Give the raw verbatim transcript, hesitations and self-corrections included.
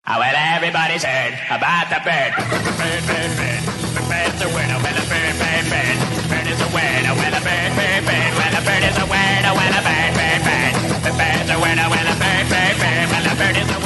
Oh, well, everybody's heard about the bird. Bird, bird, bird. The bird's a winner. Well, a bird, bird, bird. Bird is a winner. Well, a bird, bird, bird. Well, a bird is a winner. Well, a bird, bird, bird. The bird's a winner. Well, a bird, bird, bird. Well, a bird is a